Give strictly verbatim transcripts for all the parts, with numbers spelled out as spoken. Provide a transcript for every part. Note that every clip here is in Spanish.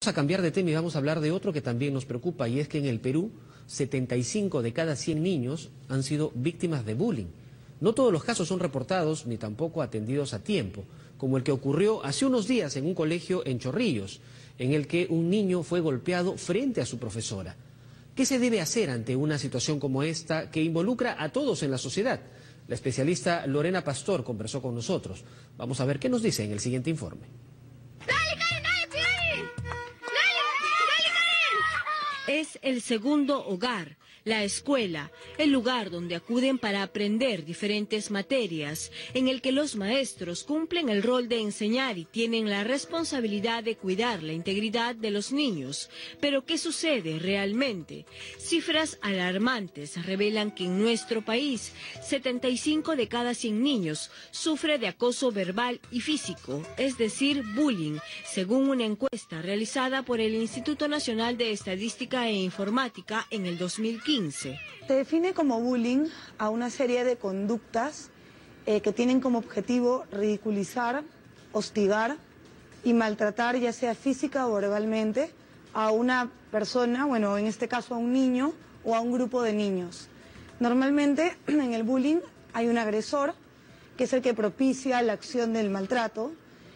Vamos a cambiar de tema y vamos a hablar de otro que también nos preocupa, y es que en el Perú setenta y cinco de cada cien niños han sido víctimas de bullying. No todos los casos son reportados ni tampoco atendidos a tiempo, como el que ocurrió hace unos días en un colegio en Chorrillos, en el que un niño fue golpeado frente a su profesora. ¿Qué se debe hacer ante una situación como esta que involucra a todos en la sociedad? La especialista Lorena Pastor conversó con nosotros. Vamos a ver qué nos dice en el siguiente informe. Es el segundo hogar, la escuela, el lugar donde acuden para aprender diferentes materias, en el que los maestros cumplen el rol de enseñar y tienen la responsabilidad de cuidar la integridad de los niños. Pero ¿qué sucede realmente? Cifras alarmantes revelan que en nuestro país, setenta y cinco de cada cien niños sufre de acoso verbal y físico, es decir, bullying, según una encuesta realizada por el Instituto Nacional de Estadística e Informática en el dos mil quince. Se define como bullying a una serie de conductas eh, que tienen como objetivo ridiculizar, hostigar y maltratar, ya sea física o verbalmente, a una persona, bueno, en este caso a un niño o a un grupo de niños. Normalmente en el bullying hay un agresor, que es el que propicia la acción del maltrato,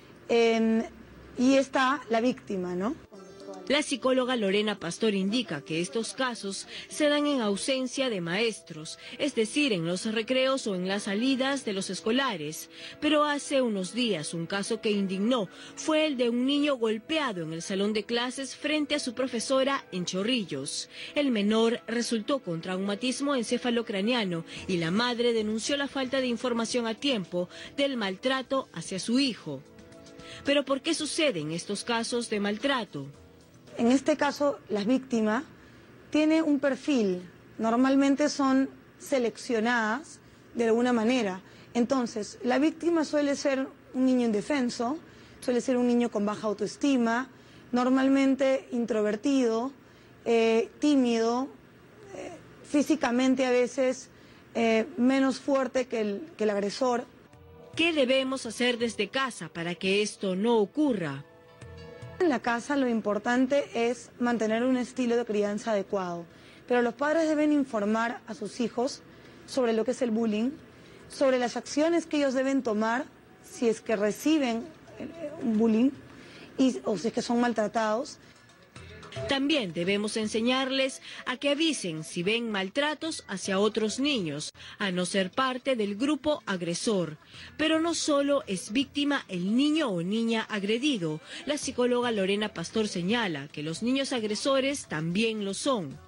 eh, y está la víctima, ¿no? La psicóloga Lorena Pastor indica que estos casos se dan en ausencia de maestros, es decir, en los recreos o en las salidas de los escolares. Pero hace unos días un caso que indignó fue el de un niño golpeado en el salón de clases frente a su profesora en Chorrillos. El menor resultó con traumatismo encefalocraniano y la madre denunció la falta de información a tiempo del maltrato hacia su hijo. ¿Pero por qué suceden estos casos de maltrato? En este caso, la víctima tiene un perfil, normalmente son seleccionadas de alguna manera. Entonces, la víctima suele ser un niño indefenso, suele ser un niño con baja autoestima, normalmente introvertido, eh, tímido, eh, físicamente a veces eh, menos fuerte que el, que el agresor. ¿Qué debemos hacer desde casa para que esto no ocurra? En la casa lo importante es mantener un estilo de crianza adecuado, pero los padres deben informar a sus hijos sobre lo que es el bullying, sobre las acciones que ellos deben tomar si es que reciben un bullying y, o si es que son maltratados. También debemos enseñarles a que avisen si ven maltratos hacia otros niños, a no ser parte del grupo agresor. Pero no solo es víctima el niño o niña agredido. La psicóloga Lorena Pastor señala que los niños agresores también lo son.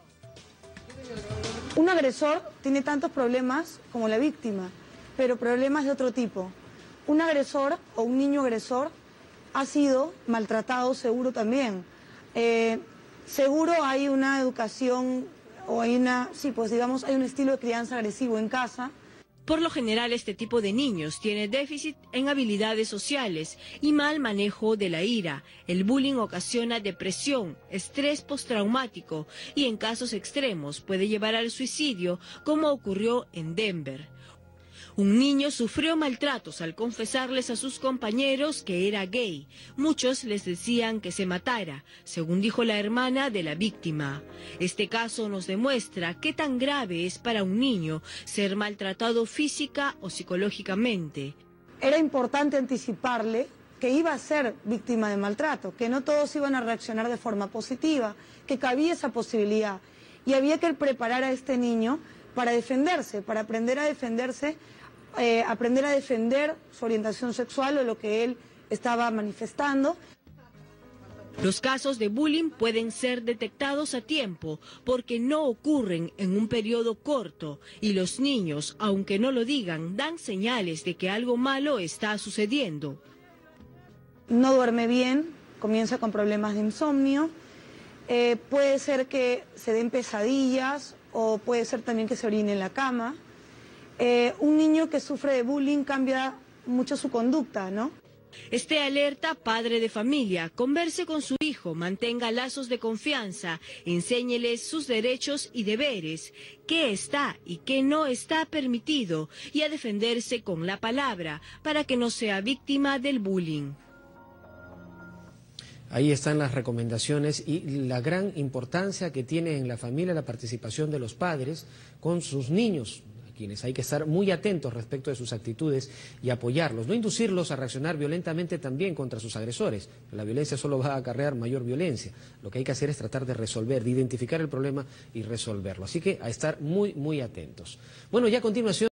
Un agresor tiene tantos problemas como la víctima, pero problemas de otro tipo. Un agresor o un niño agresor ha sido maltratado seguro también. Eh, Seguro hay una educación o hay una, sí, pues digamos, hay un estilo de crianza agresivo en casa. Por lo general, este tipo de niños tiene déficit en habilidades sociales y mal manejo de la ira. El bullying ocasiona depresión, estrés postraumático y en casos extremos puede llevar al suicidio, como ocurrió en Denver. Un niño sufrió maltratos al confesarles a sus compañeros que era gay. Muchos les decían que se matara, según dijo la hermana de la víctima. Este caso nos demuestra qué tan grave es para un niño ser maltratado física o psicológicamente. Era importante anticiparle que iba a ser víctima de maltrato, que no todos iban a reaccionar de forma positiva, que cabía esa posibilidad. Y había que preparar a este niño para defenderse, para aprender a defenderse, eh, aprender a defender su orientación sexual o lo que él estaba manifestando. Los casos de bullying pueden ser detectados a tiempo porque no ocurren en un periodo corto y los niños, aunque no lo digan, dan señales de que algo malo está sucediendo. No duerme bien, comienza con problemas de insomnio, eh, puede ser que se den pesadillas o puede ser también que se orine en la cama. Eh, un niño que sufre de bullying cambia mucho su conducta, ¿no? Esté alerta, padre de familia, converse con su hijo, mantenga lazos de confianza, enséñeles sus derechos y deberes, qué está y qué no está permitido, y a defenderse con la palabra para que no sea víctima del bullying. Ahí están las recomendaciones y la gran importancia que tiene en la familia la participación de los padres con sus niños, a quienes hay que estar muy atentos respecto de sus actitudes y apoyarlos, no inducirlos a reaccionar violentamente también contra sus agresores. La violencia solo va a acarrear mayor violencia. Lo que hay que hacer es tratar de resolver, de identificar el problema y resolverlo. Así que a estar muy, muy atentos. Bueno, ya a continuación...